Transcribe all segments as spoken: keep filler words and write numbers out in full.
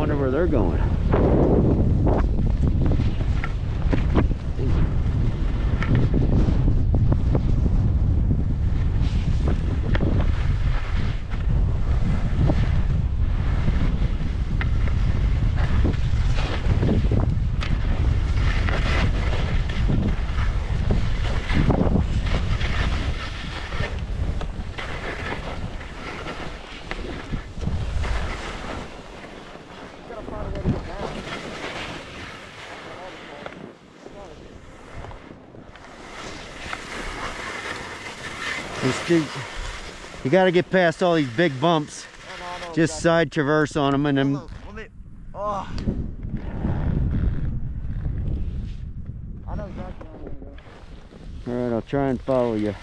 wonder where they're going. You got to get past all these big bumps. No, no, no, just side traverse on them and then. Let me, oh. I know exactly where I'm gonna go. All right, I'll try and follow you.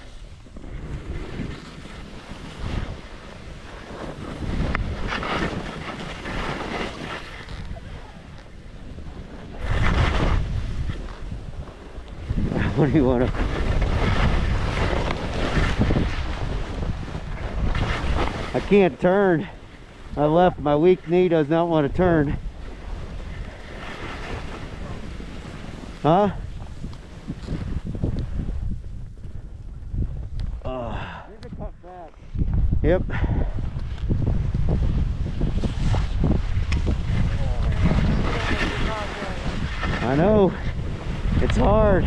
What do you want to? I can't turn. I left. My weak knee does not want to turn. Huh? Uh, yep. I know. It's hard.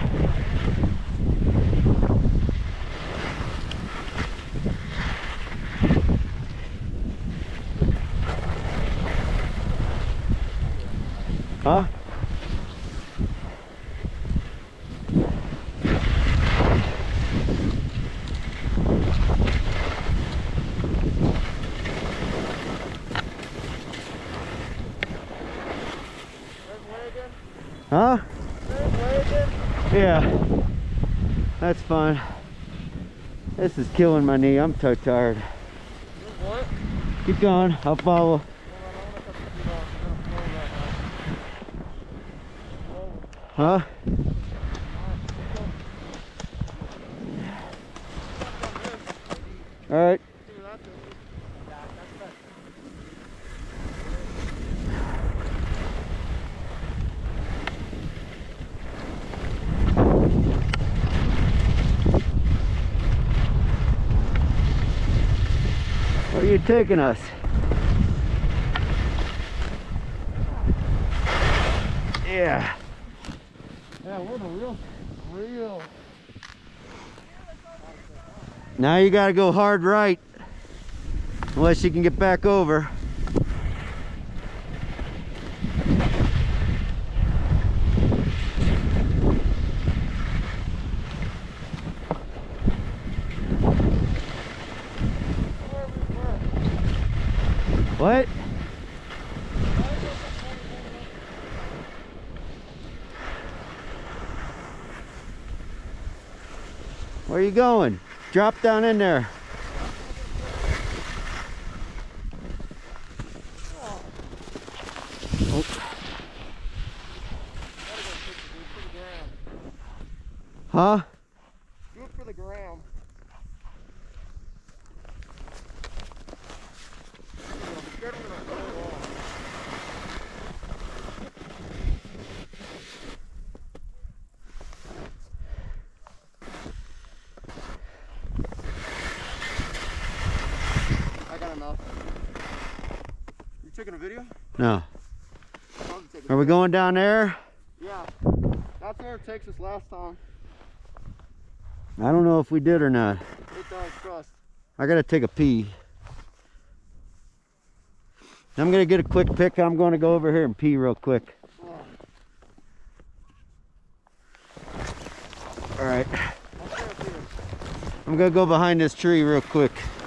Huh? Huh? Yeah. That's fine. This is killing my knee. I'm so tired. What? Keep going. I'll follow. Huh? All right. Where are you taking us? Yeah. Yeah, we're the real, real. Now you gotta go hard right, unless you can get back over. What? Where are you going? Drop down in there. Oh. Huh? Do it for the ground. You taking a video? No. Are we going down there? Yeah. That's where it takes us last time. I don't know if we did or not. It does, trust. I gotta take a pee. I'm gonna get a quick pic. I'm gonna go over here and pee real quick. Oh. All right. I'm gonna go behind this tree real quick.